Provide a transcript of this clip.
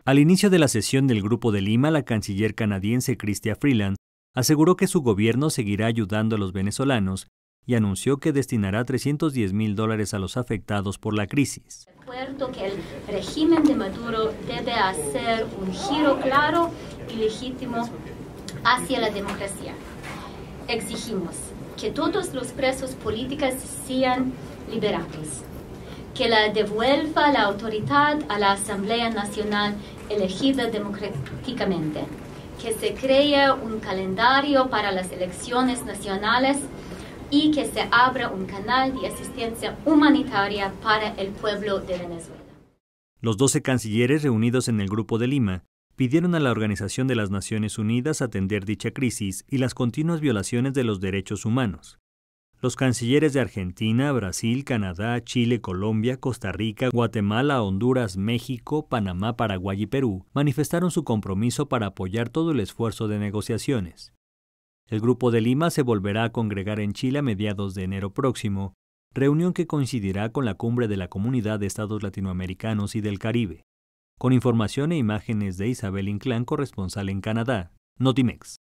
Al inicio de la sesión del Grupo de Lima, la canciller canadiense Chrystia Freeland aseguró que su gobierno seguirá ayudando a los venezolanos y anunció que destinará $310,000 a los afectados por la crisis. Recuerdo que el régimen de Maduro debe hacer un giro claro y legítimo hacia la democracia. Exigimos que todos los presos políticos sean liberados, que la devuelva la autoridad a la Asamblea Nacional elegida democráticamente, que se cree un calendario para las elecciones nacionales y que se abra un canal de asistencia humanitaria para el pueblo de Venezuela. Los 12 cancilleres reunidos en el Grupo de Lima pidieron a la Organización de las Naciones Unidas atender dicha crisis y las continuas violaciones de los derechos humanos. Los cancilleres de Argentina, Brasil, Canadá, Chile, Colombia, Costa Rica, Guatemala, Honduras, México, Panamá, Paraguay y Perú manifestaron su compromiso para apoyar todo el esfuerzo de negociaciones. El Grupo de Lima se volverá a congregar en Chile a mediados de enero próximo, reunión que coincidirá con la cumbre de la Comunidad de Estados Latinoamericanos y del Caribe. Con información e imágenes de Isabel Inclán, corresponsal en Canadá, Notimex.